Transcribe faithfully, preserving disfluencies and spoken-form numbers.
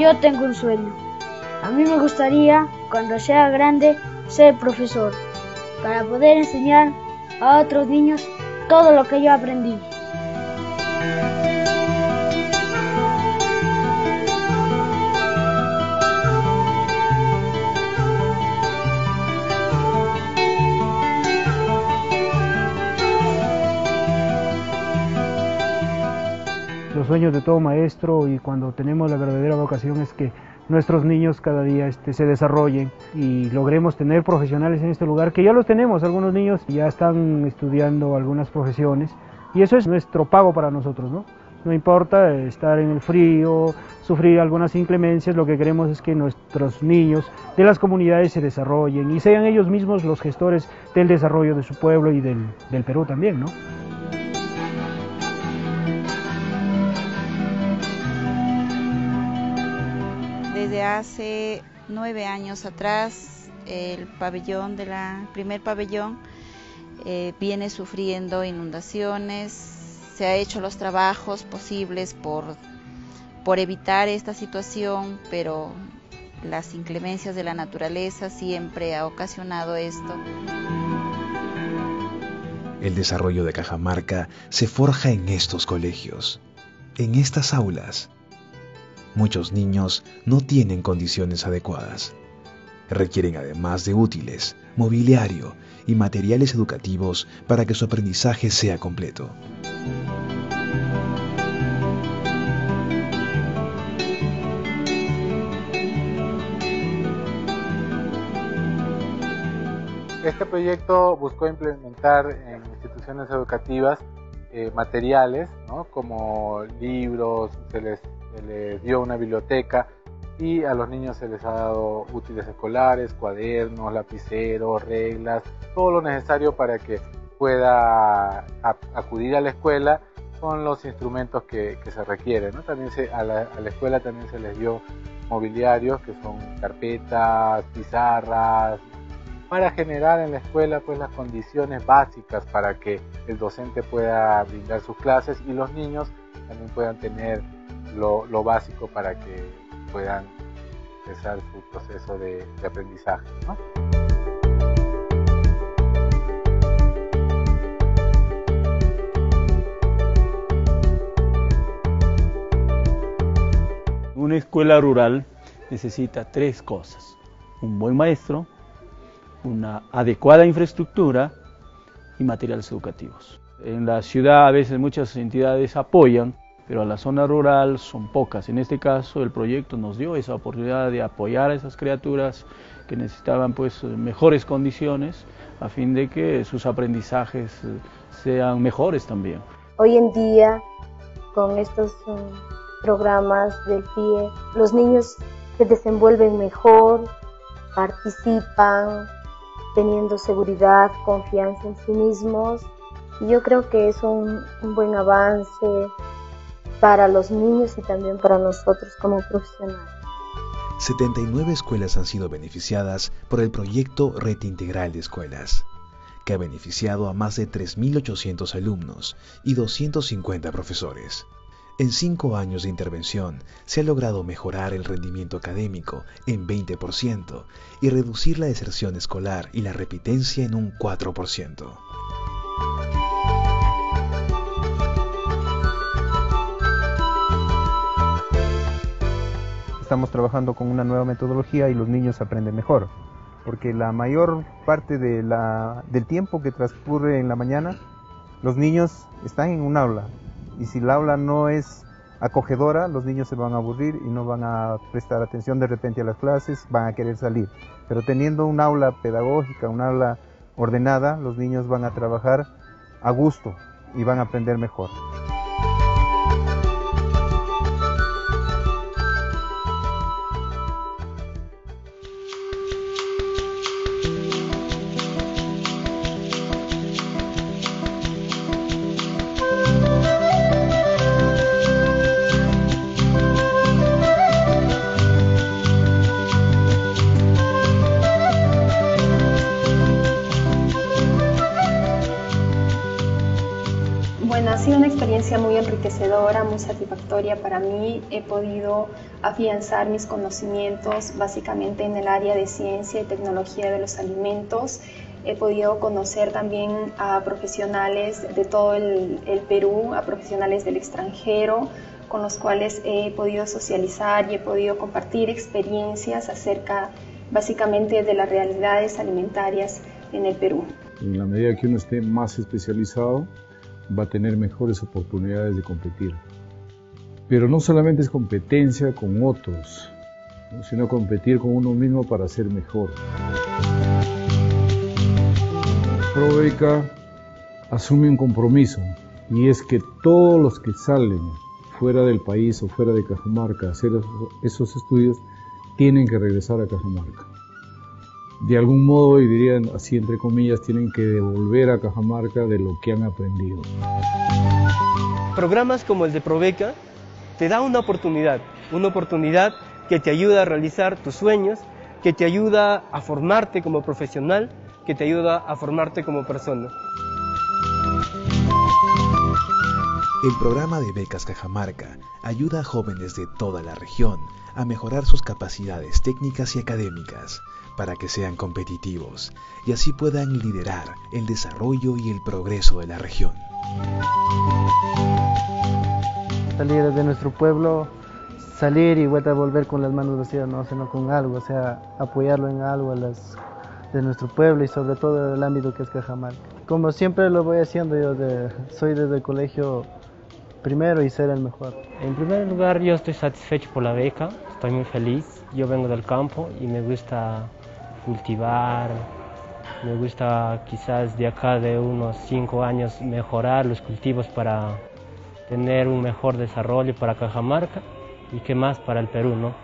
yo tengo un sueño. A mí me gustaría, cuando sea grande, ser profesor, para poder enseñar a otros niños todo lo que yo aprendí. Los sueños de todo maestro, y cuando tenemos la verdadera vocación, es que nuestros niños cada día este, se desarrollen y logremos tener profesionales en este lugar, que ya los tenemos. Algunos niños ya están estudiando algunas profesiones y eso es nuestro pago para nosotros, ¿no? No importa estar en el frío, sufrir algunas inclemencias, lo que queremos es que nuestros niños de las comunidades se desarrollen y sean ellos mismos los gestores del desarrollo de su pueblo y del, del Perú también, ¿no? Desde hace nueve años atrás, el pabellón de la, el primer pabellón eh, viene sufriendo inundaciones. Se ha hecho los trabajos posibles por, por evitar esta situación, pero las inclemencias de la naturaleza siempre ha ocasionado esto. El desarrollo de Cajamarca se forja en estos colegios, en estas aulas. Muchos niños no tienen condiciones adecuadas. Requieren además de útiles, mobiliario y materiales educativos para que su aprendizaje sea completo. Este proyecto buscó implementar en instituciones educativas eh, materiales, ¿no? Como libros, se les se les dio una biblioteca y a los niños se les ha dado útiles escolares, cuadernos, lapiceros, reglas, todo lo necesario para que pueda acudir a la escuela con los instrumentos que, que se requieren, ¿no? También se, a, la, a la escuela también se les dio mobiliarios que son carpetas, pizarras, para generar en la escuela pues las condiciones básicas para que el docente pueda brindar sus clases y los niños también puedan tener Lo, lo básico para que puedan empezar su proceso de, de aprendizaje, ¿no? Una escuela rural necesita tres cosas: un buen maestro, una adecuada infraestructura y materiales educativos. En la ciudad a veces muchas entidades apoyan, pero a la zona rural son pocas. En este caso el proyecto nos dio esa oportunidad de apoyar a esas criaturas que necesitaban pues mejores condiciones a fin de que sus aprendizajes sean mejores también. Hoy en día, con estos um, programas del P I E, los niños se desenvuelven mejor, participan, teniendo seguridad, confianza en sí mismos, y yo creo que es un, un buen avance para los niños y también para nosotros como profesionales. setenta y nueve escuelas han sido beneficiadas por el proyecto Red Integral de Escuelas, que ha beneficiado a más de tres mil ochocientos alumnos y doscientos cincuenta profesores. En cinco años de intervención se ha logrado mejorar el rendimiento académico en veinte por ciento y reducir la deserción escolar y la repitencia en un cuatro por ciento. Estamos trabajando con una nueva metodología y los niños aprenden mejor, porque la mayor parte de la, del tiempo que transcurre en la mañana, los niños están en un aula, y si el aula no es acogedora, los niños se van a aburrir y no van a prestar atención de repente a las clases, van a querer salir. Pero teniendo un aula pedagógica, un aula ordenada, los niños van a trabajar a gusto y van a aprender mejor. Ha sido una experiencia muy enriquecedora, muy satisfactoria para mí. He podido afianzar mis conocimientos básicamente en el área de ciencia y tecnología de los alimentos. He podido conocer también a profesionales de todo el, el Perú, a profesionales del extranjero, con los cuales he podido socializar y he podido compartir experiencias acerca básicamente de las realidades alimentarias en el Perú. En la medida que uno esté más especializado, va a tener mejores oportunidades de competir. Pero no solamente es competencia con otros, sino competir con uno mismo para ser mejor. Probeca asume un compromiso, y es que todos los que salen fuera del país o fuera de Cajamarca a hacer esos estudios tienen que regresar a Cajamarca. De algún modo, y dirían así entre comillas, tienen que devolver a Cajamarca de lo que han aprendido. Programas como el de Probeca te da una oportunidad, una oportunidad que te ayuda a realizar tus sueños, que te ayuda a formarte como profesional, que te ayuda a formarte como persona. El programa de Becas Cajamarca ayuda a jóvenes de toda la región a mejorar sus capacidades técnicas y académicas para que sean competitivos y así puedan liderar el desarrollo y el progreso de la región. Salir de nuestro pueblo, salir y vuelta a volver con las manos vacías, no, sino con algo, o sea, apoyarlo en algo a las de nuestro pueblo y sobre todo el ámbito que es Cajamarca. Como siempre lo voy haciendo, yo de, soy desde el colegio primero y ser el mejor. En primer lugar, yo estoy satisfecho por la beca, estoy muy feliz. Yo vengo del campo y me gusta cultivar, me gusta quizás de acá de unos cinco años mejorar los cultivos para tener un mejor desarrollo para Cajamarca y qué más para el Perú, ¿no?